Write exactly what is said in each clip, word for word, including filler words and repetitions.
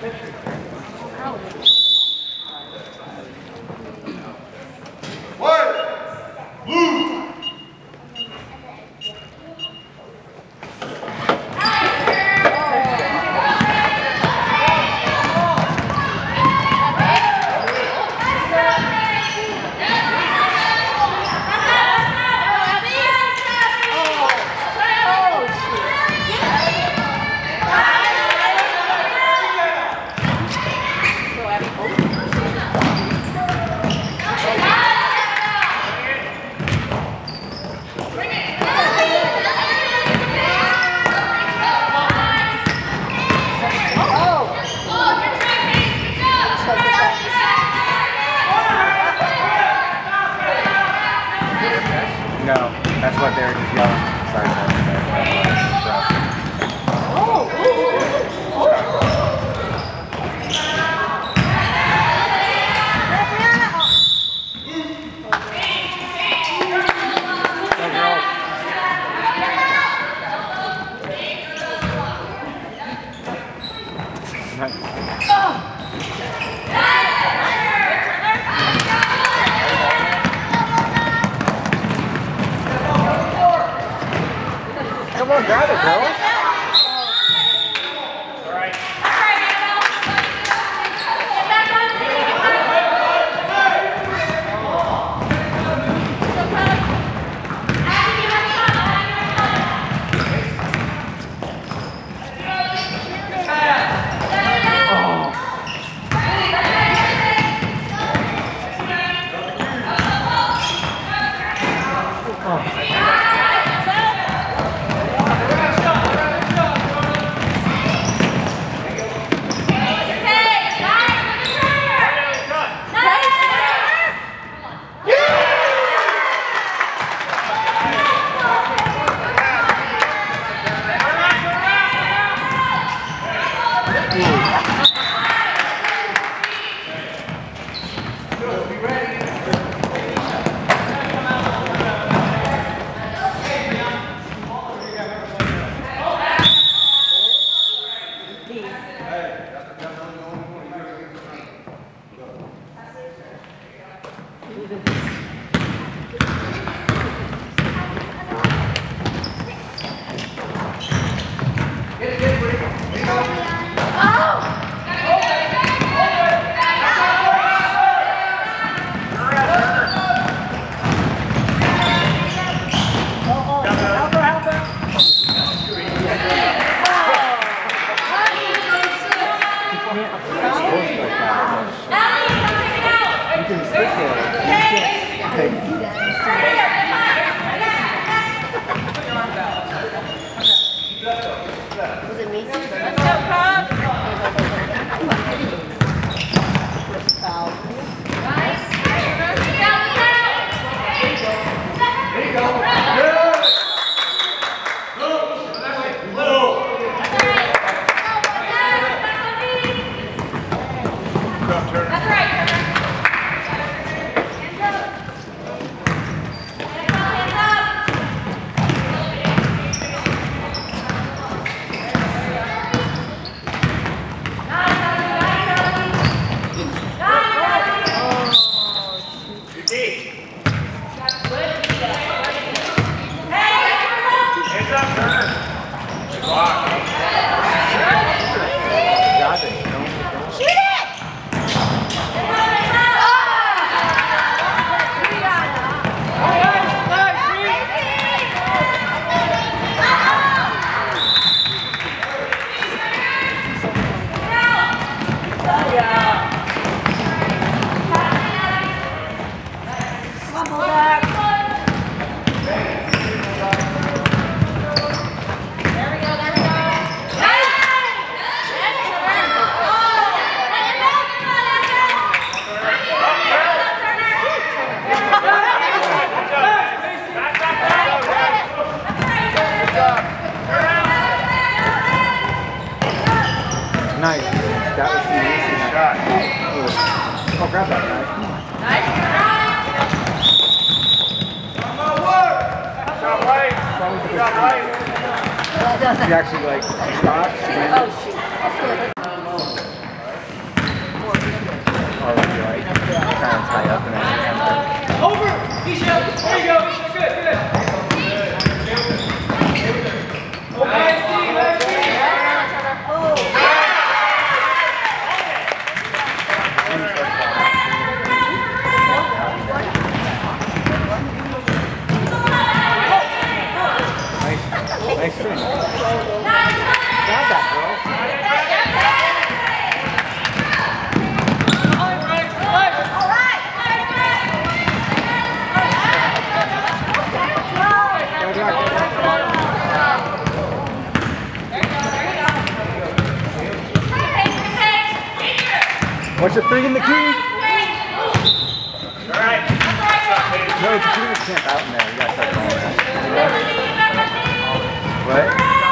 No, that's what they're just yelling. Sorry, sorry, Oh, come on, grab it, girls. Was it me? Let's go, Cobb. Foul. Nice. There you go. That's right. Nice. That was the easy shot. Oh, grab that guy. Come on. Nice He actually like stops. Oh shoot. Nice string. Grab that, girl. What's your three in the key? Alright. No, it's you just camp out in there. You gotta start going that. What?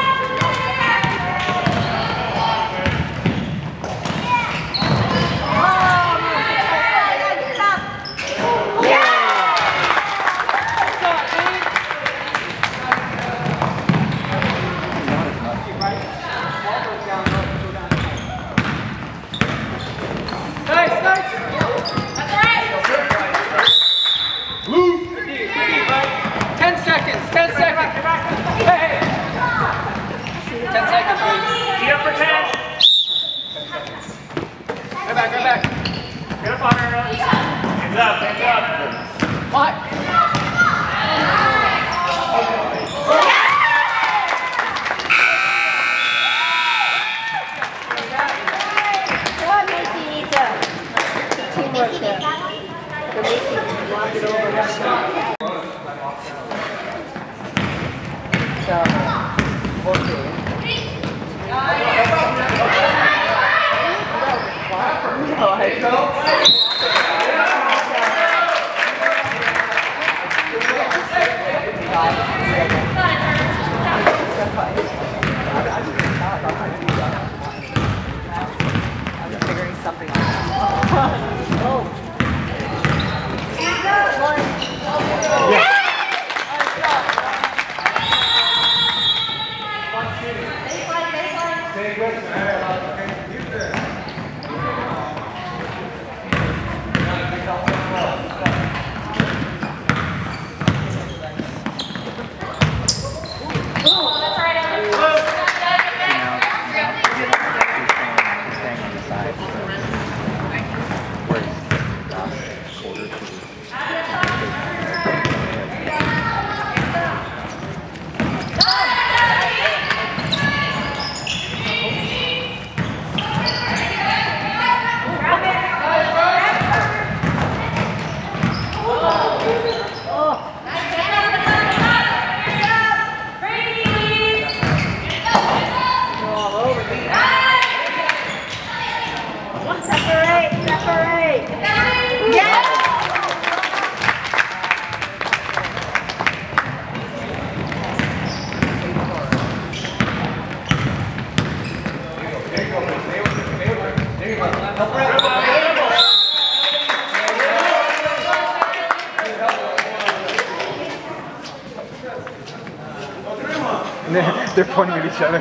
They're pointing at each other.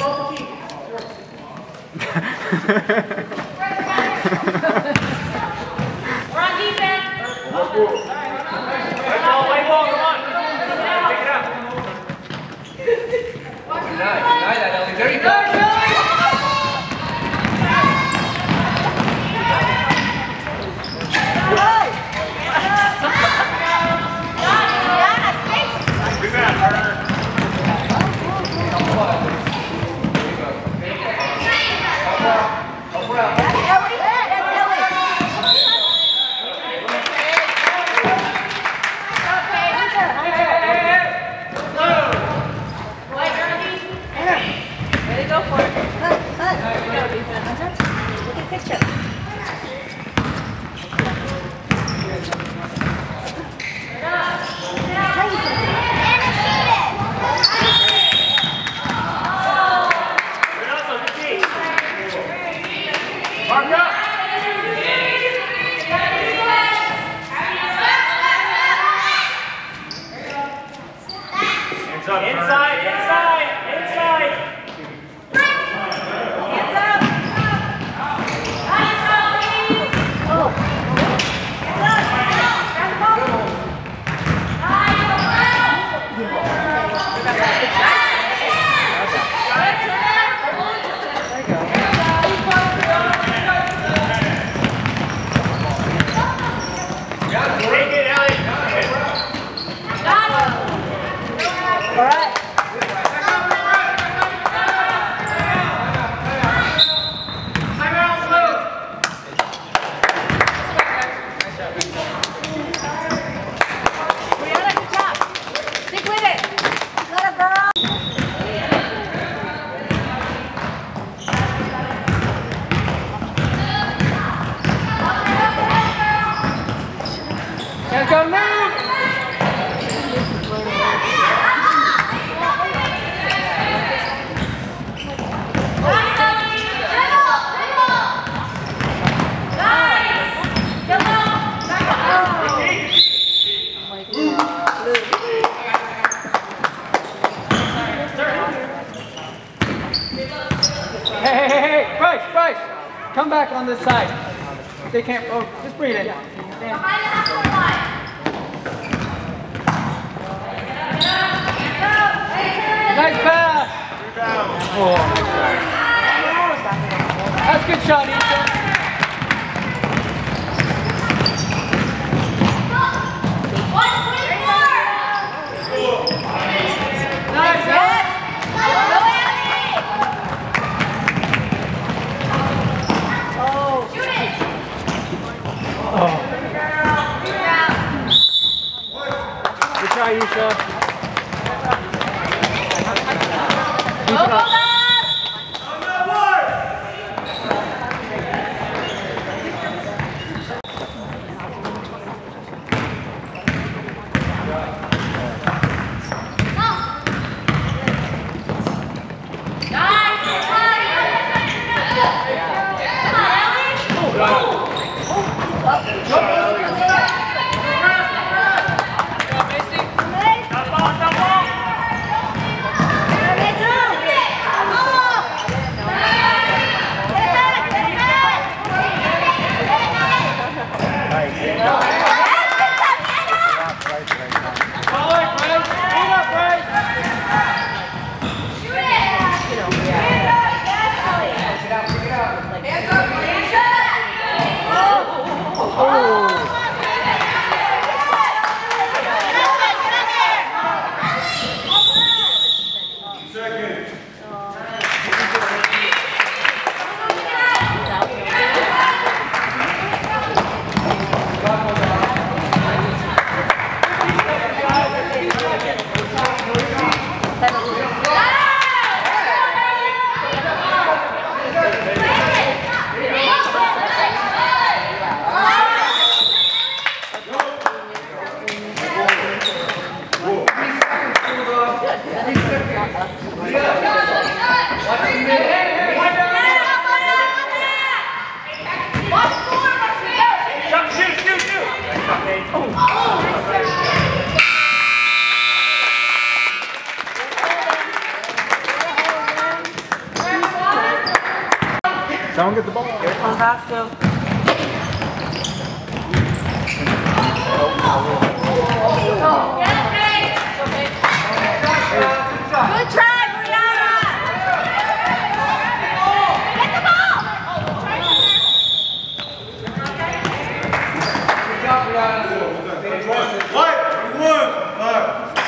We're on defense. White ball, white ball, come on. Pick it up. Nice, nice, Ellie. There you go. Inside, inside, inside. Hands up. Hey, hey, hey, hey, Bryce, Bryce, come back on this side. They can't, oh, just bring it in. Behind the half court line. Nice pass. Oh. That's a good shot, Ethan. Nice, Alex. Oh. Good try, Isha. Go, go, go! Don't get the ball. Here's one back still. Good try, Brianna! Get the ball! Good job, Brianna. Right, one, right.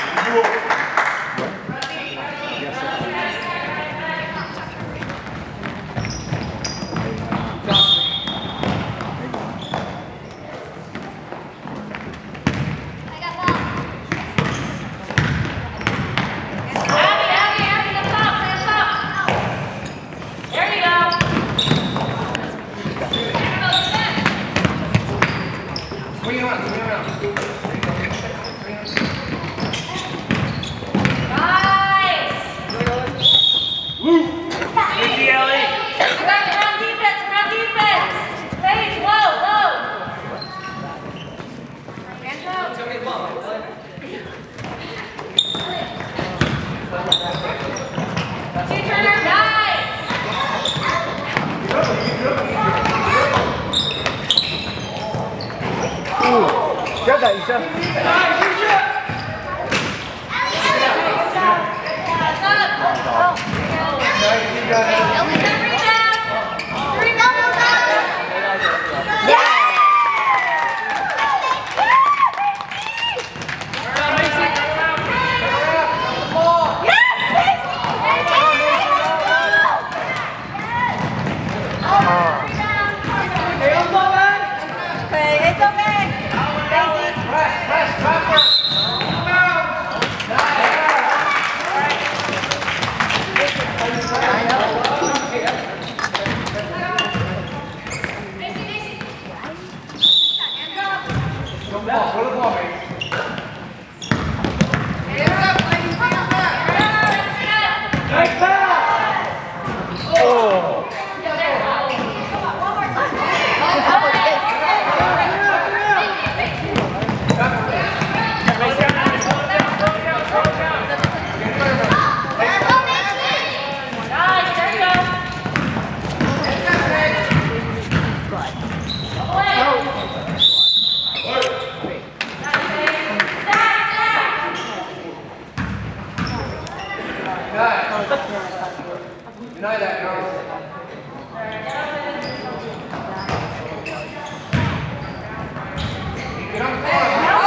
Grab that, Isha. Deny that, girls. Get on the floor.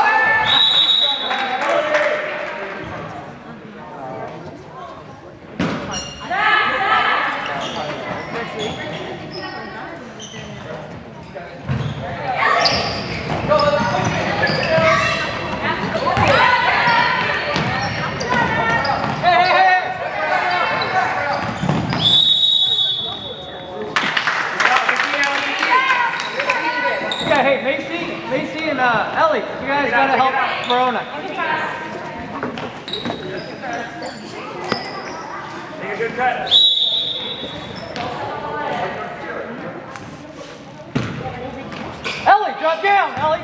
Hey, Macy, Macy and uh, Ellie, you guys gotta help Verona. Take a good cut. Ellie, drop down, Ellie.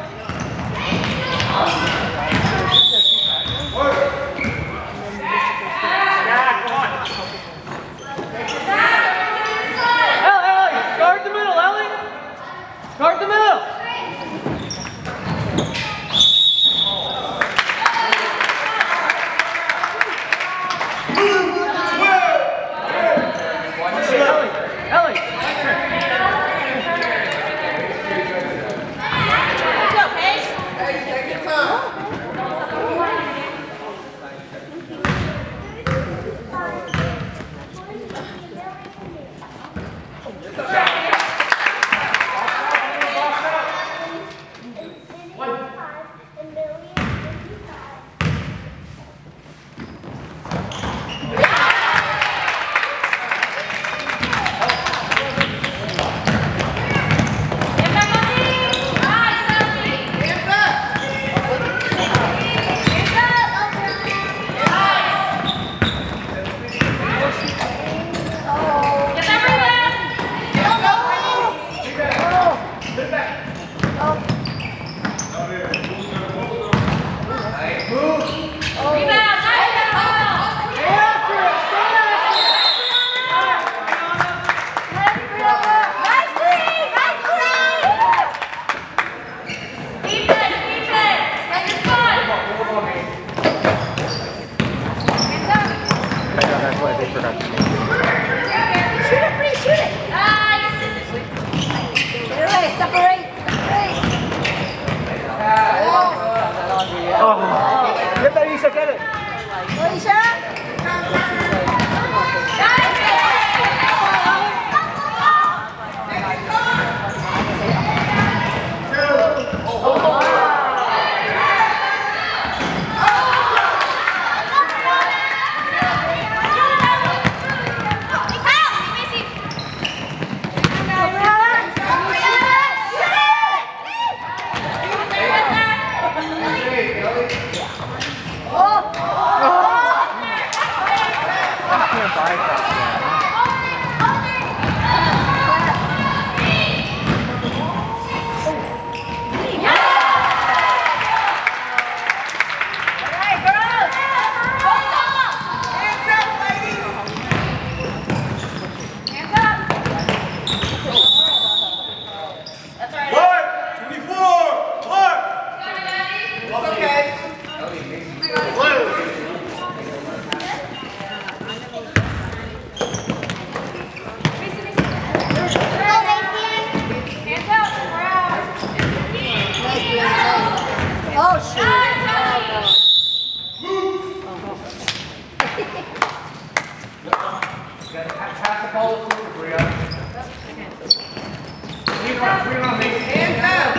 Yeah, come on. Ellie, Ellie, guard the middle, Ellie. Guard the middle. Get that, Isha, get it. Oh, shit. Pass the ball to Bria. Hands up!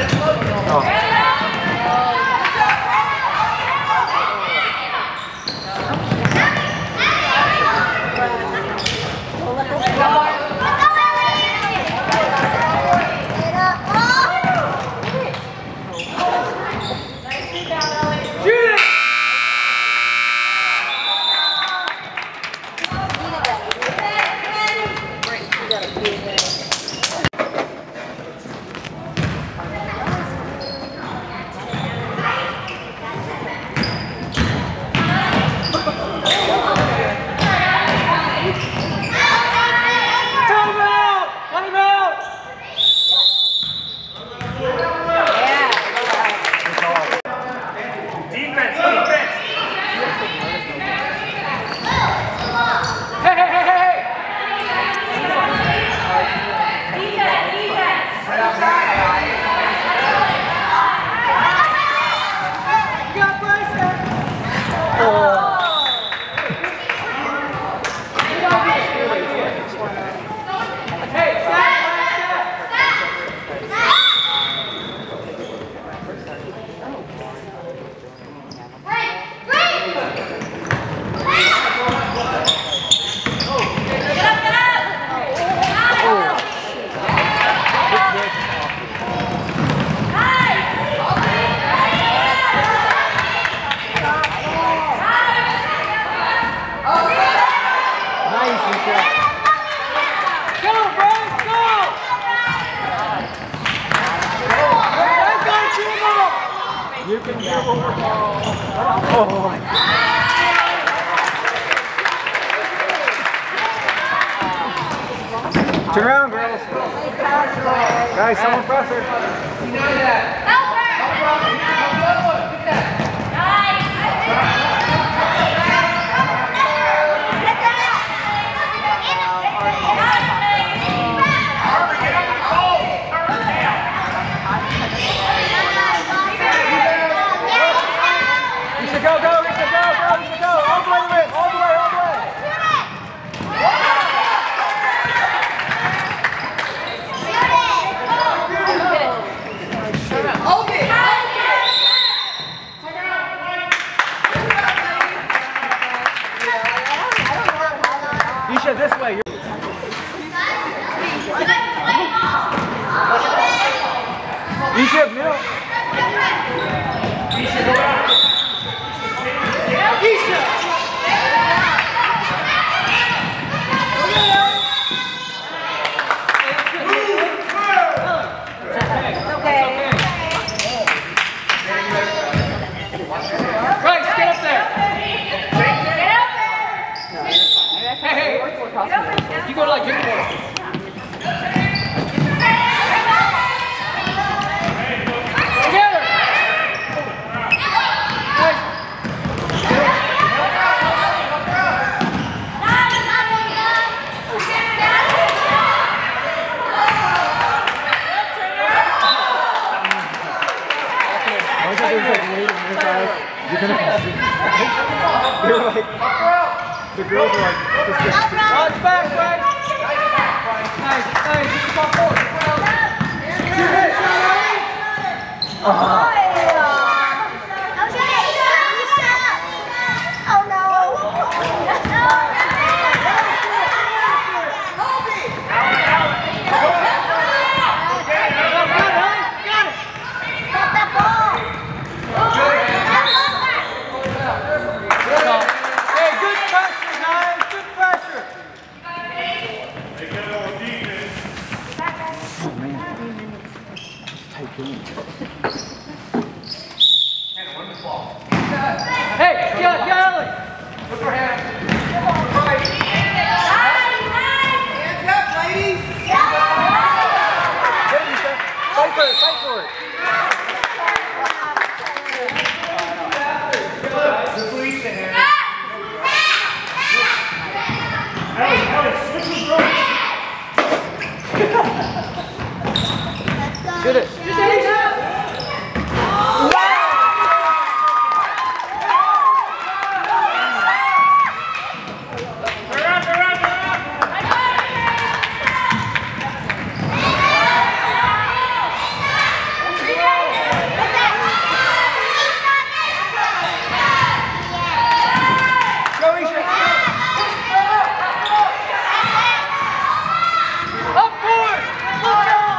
Turn around, girls. Guys, someone press her. Risha, go, go, Risha, go, go, Risha, go. All the way, Rick. All the way, all the way. Risha, this way. You're Risha, middle. Risha, go out. Risha! Right, get up there. Hey, hey. You go to like kick the ball. Together. Hey. You're gonna You're like, the girls are like, this is Watch back, Greg. Nice, nice. This is about four. Oh no! Hey, good pressure, guys. Good pressure. Hey, yeah, yeah, Ellie. Put your hand. Hands up, ladies! Fight for it, fight for it. The police in here. Ellie, Ellie, switch with girls. Shoot it. Up forward! Look out!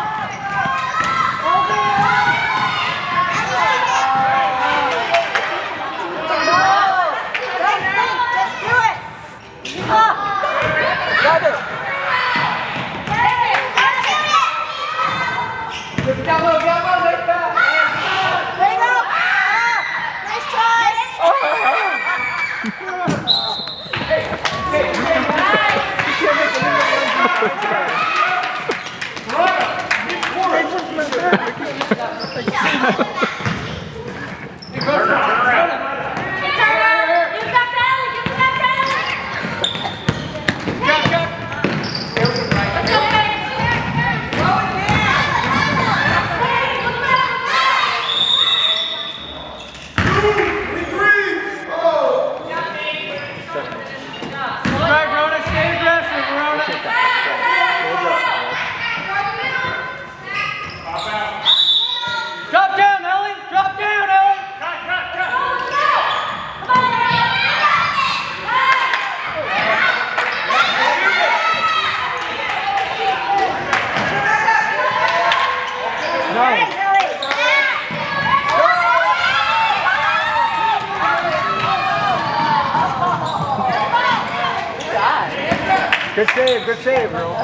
Good save, good save, bro.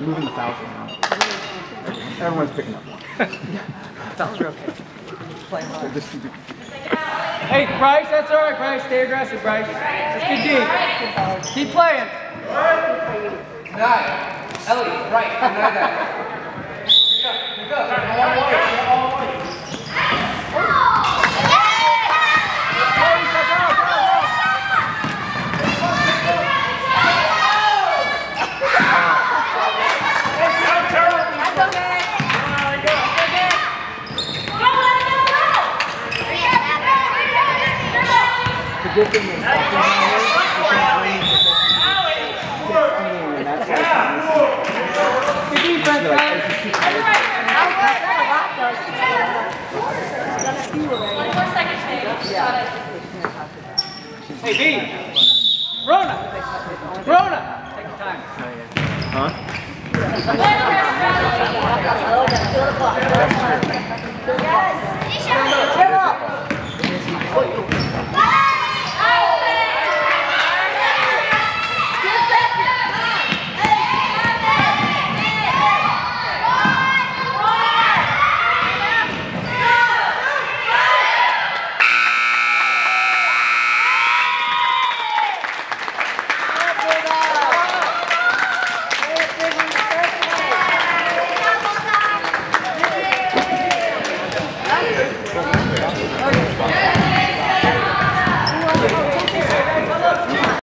moving the fouls around. Everyone's picking up one. Sounds real okay. Playing hard. They're just stupid. Hey, Bryce, that's all right, Bryce. Stay aggressive, Bryce. That's good D. Keep playing. Nine. Ellie, right. Deny that. Pick up. Pick up. All one. All one. The good thing is that there's Good defense, guys. twenty-four seconds, baby. Hey, B. Rona. Rona. Take your time. Huh? Oh, that's two o'clock.